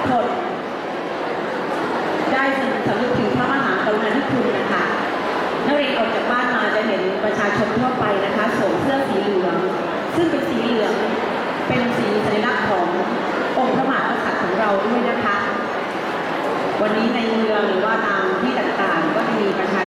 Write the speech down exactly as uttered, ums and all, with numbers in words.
คนได้สำนึกถึงพระมหากรุณาธิคุณนะคะนักเรียนออกจากบ้านมาจะเห็นประชาชนทั่วไปนะคะสวมเสื้อสีเหลืองซึ่งเป็นสีเหลืองเป็นสีสัญลักษณ์ขององค์พระมหากษัตริย์ของเราด้วยนะคะวันนี้ในเมืองหรือว่าตามที่ต่างๆก็จะมีประชา